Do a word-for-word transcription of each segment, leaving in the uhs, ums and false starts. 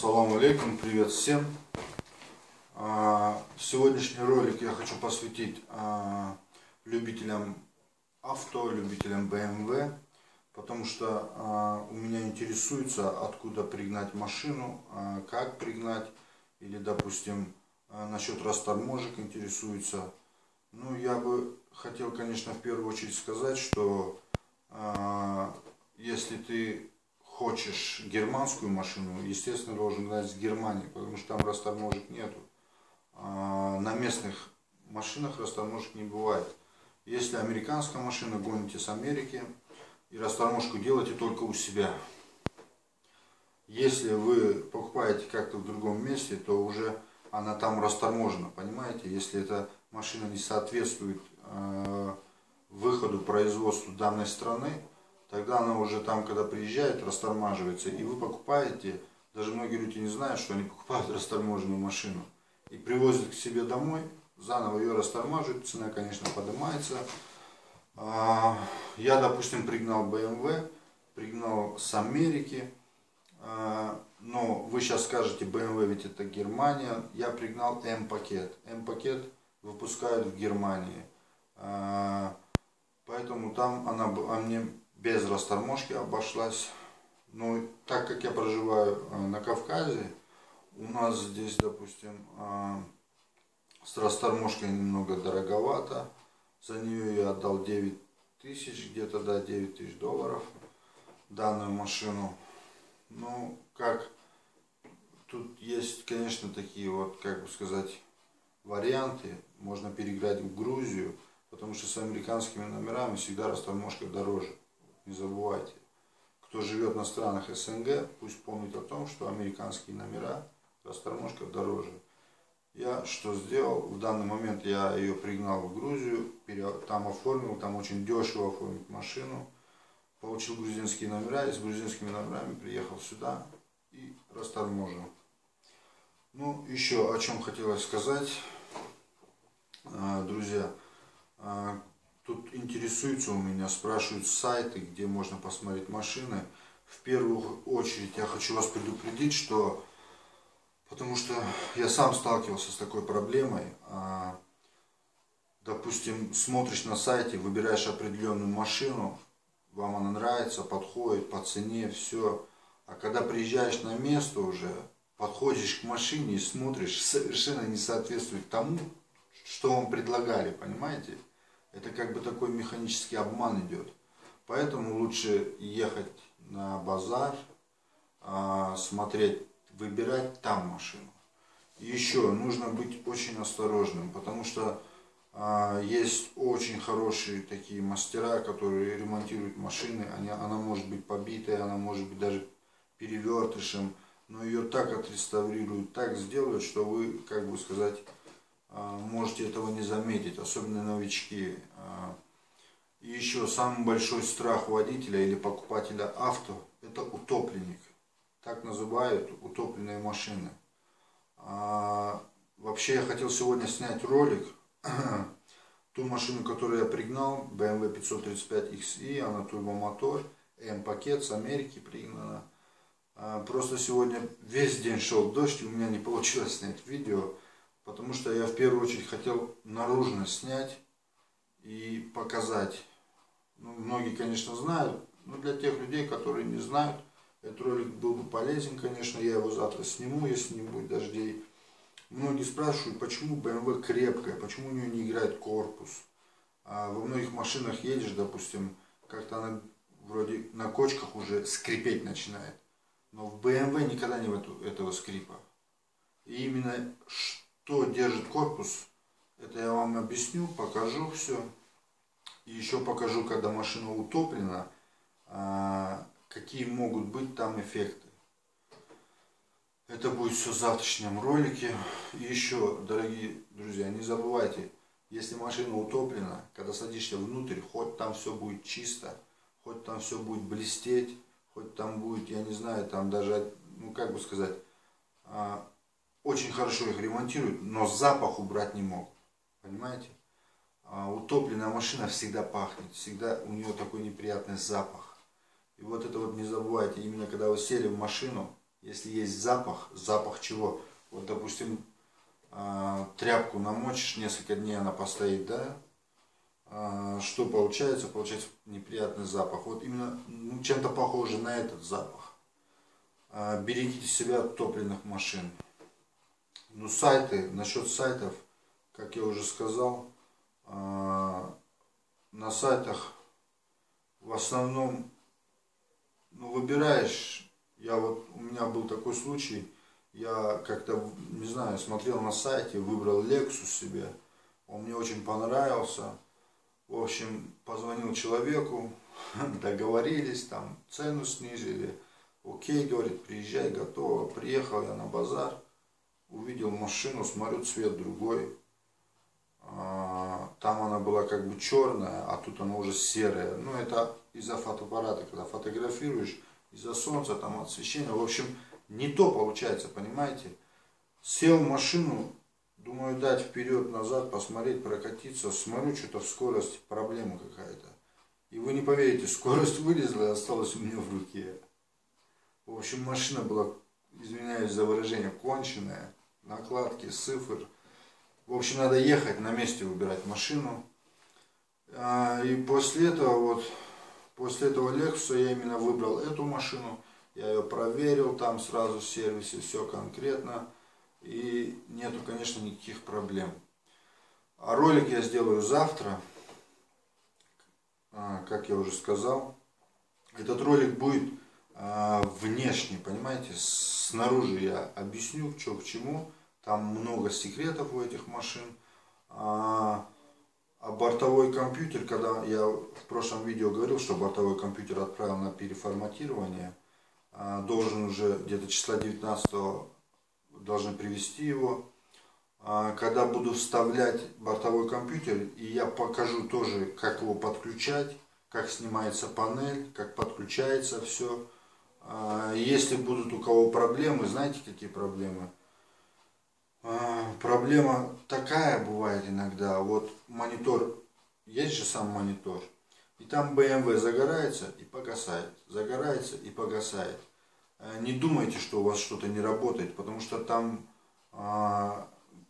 Ассаламу алейкум, привет всем. Сегодняшний ролик я хочу посвятить любителям авто, любителям бэ эм вэ, потому что у меня интересуется, откуда пригнать машину, как пригнать, или, допустим, насчет расторможек интересуется. Ну, я бы хотел, конечно, в первую очередь сказать, что если ты хочешь германскую машину, естественно, должен гнать с Германии, потому что там расторможек нету. А на местных машинах расторможек не бывает. Если американская машина, гоните с Америки и расторможку делайте только у себя. Если вы покупаете как-то в другом месте, то уже она там расторможена, понимаете? Если эта машина не соответствует э, выходу производству данной страны, тогда она уже там, когда приезжает, растормаживается. И вы покупаете, даже многие люди не знают, что они покупают расторможенную машину. И привозят к себе домой, заново ее растормаживают, цена, конечно, поднимается. Я, допустим, пригнал бэ эм вэ, пригнал с Америки. Но вы сейчас скажете, бэ эм вэ ведь это Германия. Я пригнал М-пакет. М-пакет выпускают в Германии. Поэтому там она, она мне без расторможки обошлась. Но так как я проживаю на Кавказе, у нас здесь, допустим, с расторможкой немного дороговато. За нее я отдал девять тысяч, где-то, да, девять тысяч долларов данную машину. Ну, как, тут есть, конечно, такие вот, как бы сказать, варианты. Можно переиграть в Грузию, потому что с американскими номерами всегда расторможка дороже. Не забывайте. Кто живет на странах эс эн гэ, пусть помнит о том, что американские номера расторможка дороже. Я что сделал? В данный момент я ее пригнал в Грузию, там оформил, там очень дешево оформить машину. Получил грузинские номера и с грузинскими номерами приехал сюда и расторможил. Ну, еще о чем хотелось сказать, друзья. Тут интересуются у меня, спрашивают сайты, где можно посмотреть машины. В первую очередь я хочу вас предупредить, что, потому что я сам сталкивался с такой проблемой. Допустим, смотришь на сайте, выбираешь определенную машину, вам она нравится, подходит по цене, все. А когда приезжаешь на место уже, подходишь к машине и смотришь, совершенно не соответствует тому, что вам предлагали, понимаете? Это как бы такой механический обман идет. Поэтому лучше ехать на базар, смотреть, выбирать там машину. И еще нужно быть очень осторожным, потому что есть очень хорошие такие мастера, которые ремонтируют машины. Они, она может быть побитая, она может быть даже перевертышем, но ее так отреставрируют, так сделают, что вы, как бы сказать, можете этого не заметить, особенно новички. И еще самый большой страх водителя или покупателя авто — это утопленник. Так называют утопленные машины. Вообще я хотел сегодня снять ролик. Ту машину, которую я пригнал, бэ эм вэ пятьсот тридцать пять икс и, она турбомотор, М-пакет с Америки пригнана. Просто сегодня весь день шел дождь, и у меня не получилось снять видео. Потому что я в первую очередь хотел наружность снять и показать. Ну, многие, конечно, знают, но для тех людей, которые не знают, этот ролик был бы полезен, конечно. Я его завтра сниму, если не будет дождей. Многие спрашивают, почему бэ эм вэ крепкая, почему у нее не играет корпус. А во многих машинах едешь, допустим, как-то она вроде на кочках уже скрипеть начинает. Но в бэ эм вэ никогда не было этого скрипа. И именно что держит корпус, это я вам объясню, покажу все. И еще покажу, когда машина утоплена, какие могут быть там эффекты. Это будет все в завтрашнем ролике. И еще, дорогие друзья, не забывайте, если машина утоплена, когда садишься внутрь, хоть там все будет чисто, хоть там все будет блестеть, хоть там будет, я не знаю, там даже, ну как бы сказать, очень хорошо их ремонтируют, но запах убрать не могут. Понимаете? А утопленная машина всегда пахнет, всегда у нее такой неприятный запах. И вот это вот не забывайте, именно когда вы сели в машину, Если есть запах, запах чего? Вот, допустим, тряпку намочишь, несколько дней она постоит, да? Что получается? Получается неприятный запах. Вот именно ну, чем-то похоже на этот запах. Берегите себя от топливных машин. Ну, сайты, насчет сайтов, как я уже сказал, на сайтах в основном ну, выбираешь. Я вот, у меня был такой случай, я как-то, не знаю, смотрел на сайте, выбрал Lexus себе, он мне очень понравился. В общем, позвонил человеку, договорились, там цену снизили. Окей, говорит, приезжай, готово. Приехал я на базар, увидел машину, смотрю, цвет другой. Там она была как бы черная, а тут она уже серая. Ну, это из-за фотоаппарата, когда фотографируешь, из-за солнца, там освещения. В общем, не то получается, понимаете? Сел в машину, думаю, дать вперед-назад, посмотреть, прокатиться. Смотрю, что-то в скорости проблема какая-то. И вы не поверите, скорость вылезла и осталась у меня в руке. В общем, машина была, извиняюсь за выражение, конченая. Накладки, цифр. В общем, надо ехать, на месте выбирать машину. И после этого, вот, после этого Lexus я именно выбрал эту машину. Я ее проверил, там сразу в сервисе, все конкретно. И нету, конечно, никаких проблем. А ролик я сделаю завтра, как я уже сказал. Этот ролик будет внешне, понимаете, снаружи я объясню, что к чему. Там много секретов у этих машин. А, а бортовой компьютер, когда я в прошлом видео говорил, что бортовой компьютер отправил на переформатирование, а, должен уже где-то числа девятнадцатого должны привезти его. А, когда буду вставлять бортовой компьютер, и я покажу тоже, как его подключать, как снимается панель, как подключается все. А, если будут у кого проблемы, знаете, какие проблемы? Проблема такая бывает иногда, вот монитор, есть же сам монитор, и там бэ эм вэ загорается и погасает, загорается и погасает. Не думайте, что у вас что-то не работает, потому что там а,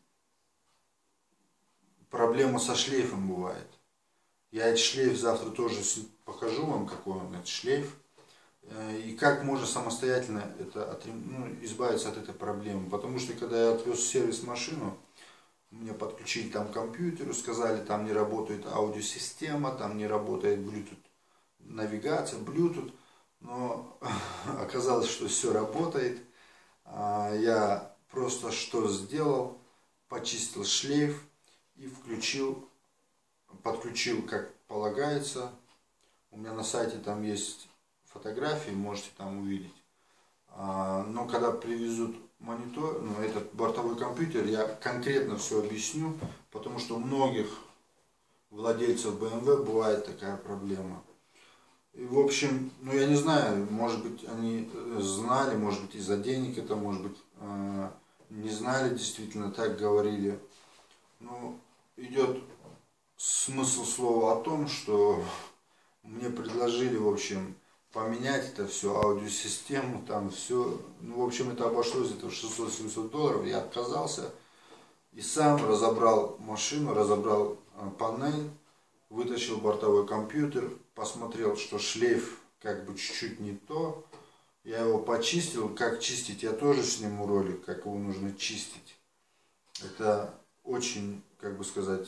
проблема со шлейфом бывает. Я этот шлейф завтра тоже покажу вам, какой он, этот шлейф. И как можно самостоятельно это, ну, избавиться от этой проблемы. Потому что когда я отвез в сервис машину, мне подключили там к компьютеру, сказали, там не работает аудиосистема, там не работает Bluetooth навигация, Bluetooth. Но оказалось, что все работает. Я просто что сделал? Почистил шлейф и включил, подключил как полагается. У меня на сайте там есть фотографии, можете там увидеть. Но когда привезут монитор, ну, этот бортовой компьютер, я конкретно все объясню, потому что у многих владельцев бэ эм вэ бывает такая проблема. И в общем, ну я не знаю, может быть они знали, может быть из-за денег это, может быть не знали, действительно так говорили. Но идет смысл слова о том, что мне предложили, в общем, поменять это все, аудиосистему, там все. Ну, в общем, это обошлось где-то в шестьсот-семьсот долларов. Я отказался и сам разобрал машину, разобрал панель, вытащил бортовой компьютер, посмотрел, что шлейф как бы чуть-чуть не то. Я его почистил. Как чистить, я тоже сниму ролик, как его нужно чистить. Это очень, как бы сказать,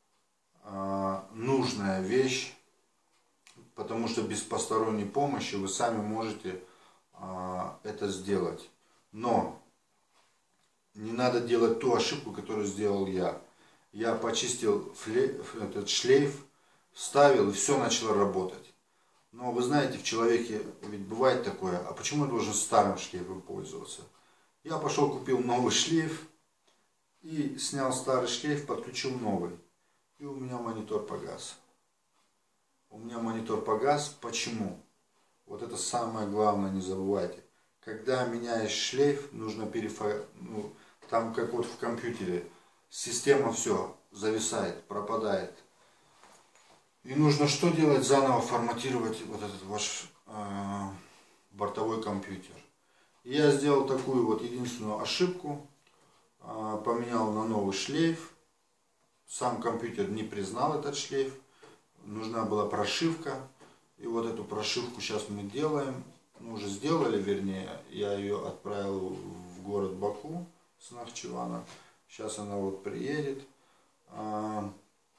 нужная вещь. Потому что без посторонней помощи вы сами можете а, это сделать. Но не надо делать ту ошибку, которую сделал я. Я почистил флейф, этот шлейф, вставил, и все начало работать. Но вы знаете, в человеке ведь бывает такое, а почему я должен старым шлейфом пользоваться? Я пошел, купил новый шлейф и снял старый шлейф, подключил новый. И у меня монитор погас. У меня монитор погас. Почему? Вот это самое главное, не забывайте. Когда меняешь шлейф, нужно перефор... ну, там как вот в компьютере, система все зависает, пропадает. И нужно что делать? Заново форматировать вот этот ваш э, бортовой компьютер. Я сделал такую вот единственную ошибку. Поменял на новый шлейф. Сам компьютер не признал этот шлейф. Нужна была прошивка. И вот эту прошивку сейчас мы делаем. Ну, уже сделали, вернее. Я ее отправил в город Баку с Нахчывана. Сейчас она вот приедет. Ну,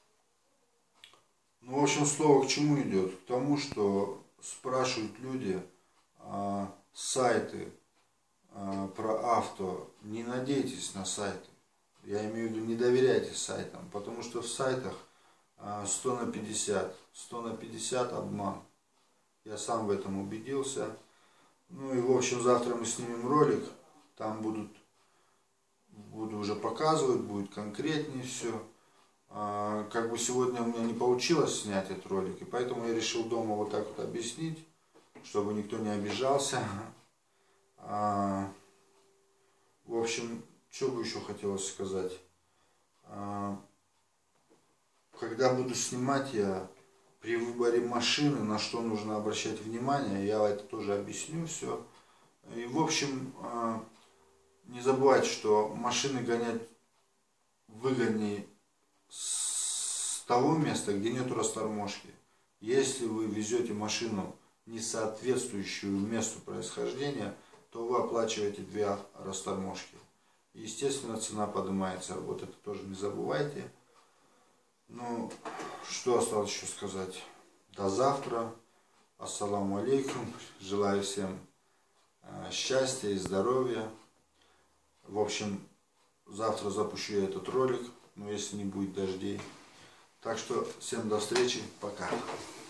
в общем, слово к чему идет? К тому, что спрашивают люди сайты про авто. Не надейтесь на сайты. Я имею в виду, не доверяйте сайтам. Потому что в сайтах сто на пятьдесят. сто на пятьдесят обман. Я сам в этом убедился. Ну и в общем, завтра мы снимем ролик. Там будут, буду уже показывать, будет конкретнее все. Как бы сегодня у меня не получилось снять этот ролик. И поэтому я решил дома вот так вот объяснить, чтобы никто не обижался. В общем, что бы еще хотелось сказать. Когда буду снимать, я при выборе машины, на что нужно обращать внимание, я это тоже объясню все. И в общем, не забывайте, что машины гонять выгоднее с того места, где нету расторможки. Если вы везете машину, не соответствующую месту происхождения, то вы оплачиваете две расторможки. Естественно, цена поднимается. Вот это тоже не забывайте. Ну, что осталось еще сказать? До завтра. Ассаламу алейкум. Желаю всем счастья и здоровья. В общем, завтра запущу я этот ролик, но если не будет дождей. Так что всем до встречи. Пока.